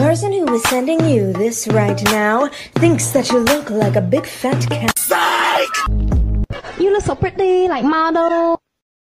person who is sending you this right now thinks that you look like a big fat cat. Psych! You look so pretty, like model.